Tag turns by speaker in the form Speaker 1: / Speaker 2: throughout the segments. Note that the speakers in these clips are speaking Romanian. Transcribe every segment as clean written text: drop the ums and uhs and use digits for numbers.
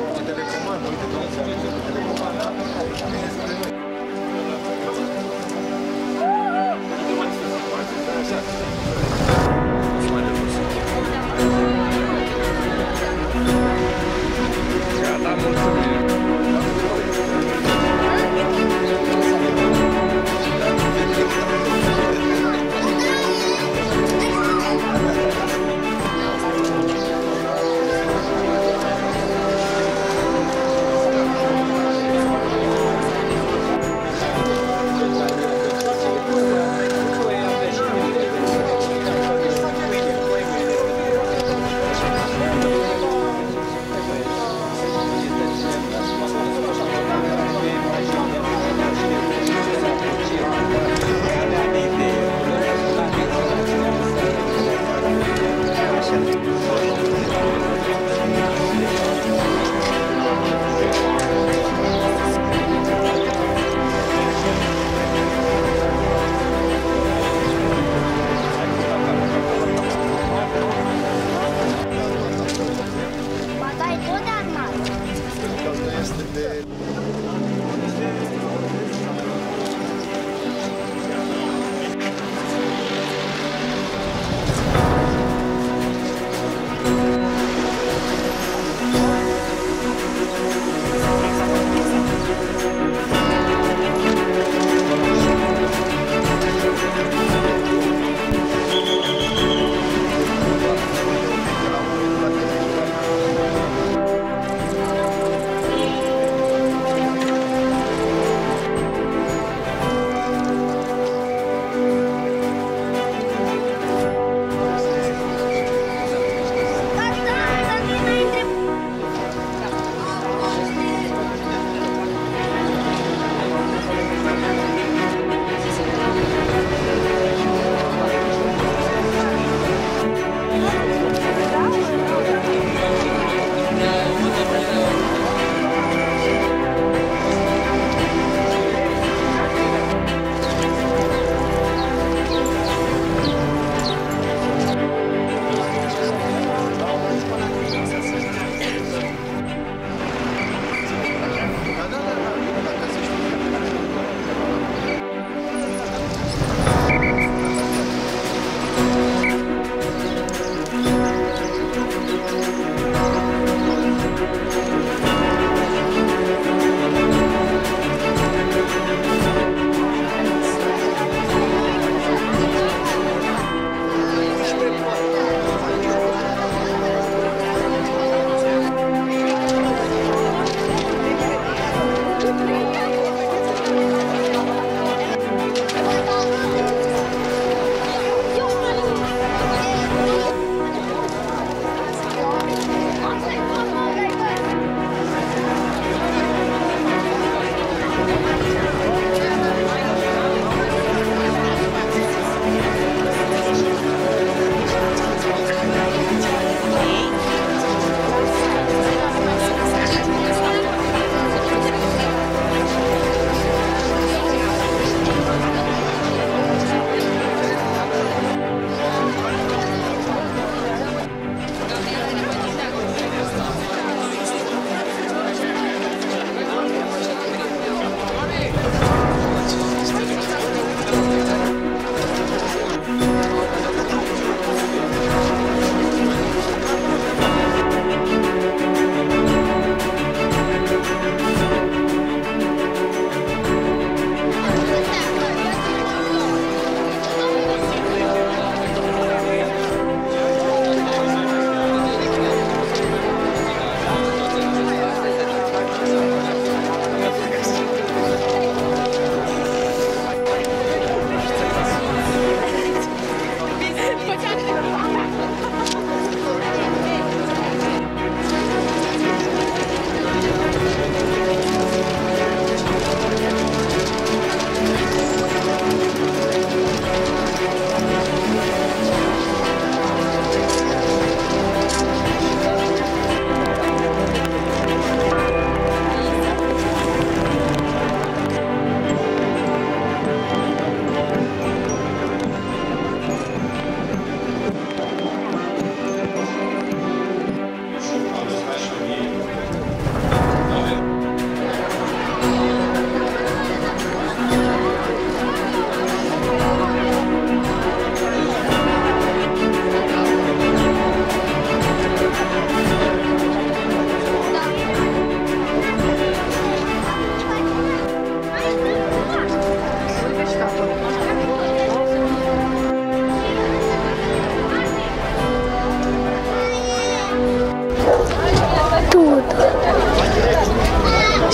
Speaker 1: telecomandă, uite, telecomandă.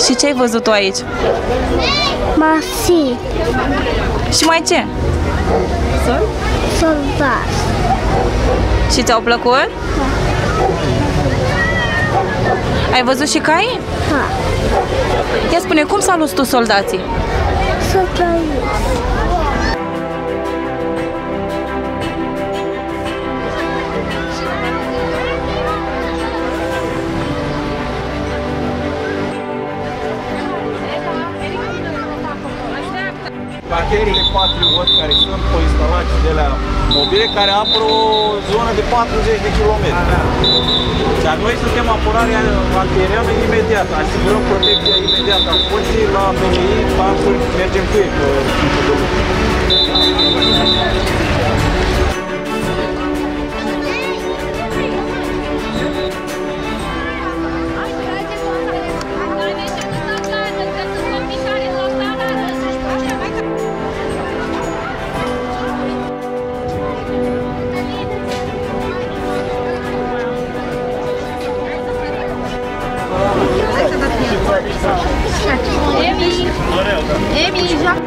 Speaker 1: Și ce ai văzut tu aici?
Speaker 2: Mașini.
Speaker 1: Și mai ce?
Speaker 2: Soldați.
Speaker 1: Și ți-au plăcut?
Speaker 2: Da.
Speaker 1: Ai văzut și cai?
Speaker 2: Da.
Speaker 1: Ia spune, cum saluți tu soldații?
Speaker 2: Să trăiți.
Speaker 3: Cartelele Patriot care sunt pe instalații de la mobile care apără o zonă de 40 de kilometri. Dar noi suntem apărarea antiaeriană imediată, asigurăm protecția imediată a forței la BMI, tancuri, mergem cu ei pe timpul de lucru.
Speaker 4: Emi, já